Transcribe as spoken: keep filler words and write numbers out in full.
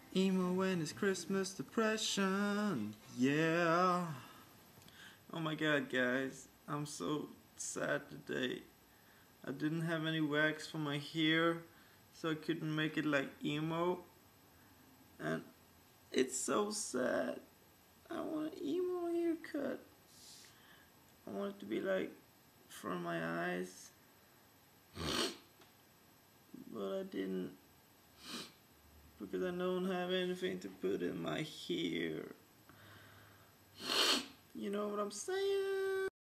Emo when it's Christmas depression, yeah. Oh my god, guys, I'm so sad today. I didn't have any wax for my hair, so I couldn't make it like emo. And it's so sad. I want an emo haircut. I want it to be like from my eyes, but I didn't, because I don't have anything to put in my hair. You know what I'm saying?